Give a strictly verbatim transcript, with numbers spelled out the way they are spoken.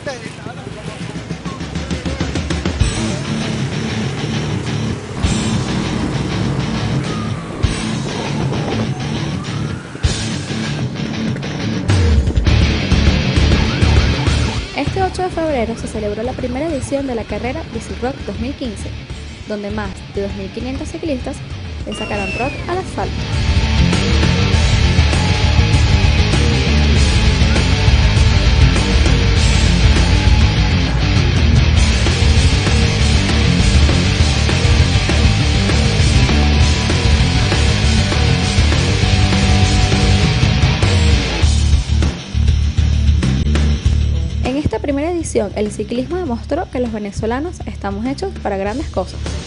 Este ocho de febrero se celebró la primera edición de la carrera BiciRock dos mil quince, donde más de dos mil quinientos ciclistas le sacaron rock al asfalto. En esta primera edición, el ciclismo demostró que los venezolanos estamos hechos para grandes cosas.